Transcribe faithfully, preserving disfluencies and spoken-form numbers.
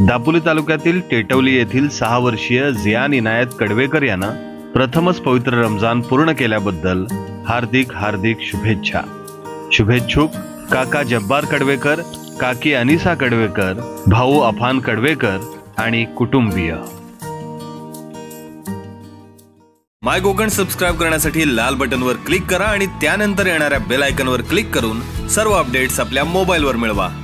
दापोली तालुक्यातील टेटवली येथील सहा वर्षीय जियान इनायत कडवेकर यांना प्रथमच पवित्र रमजान पूर्ण केल्याबद्दल हार्दिक हार्दिक शुभेच्छा। शुभेच्छुक काका जब्बार कडवेकर, काकी अनिसा कडवेकर, भाऊ अफान कडवेकर आणि कुटुंबीय। माय कोकण सबस्क्राइब करण्यासाठी लाल बटनवर क्लिक करा आणि त्यानंतर येणाऱ्या बेल आयकॉनवर क्लिक करून सर्व अपडेट्स आपल्या मोबाईलवर मिळवा।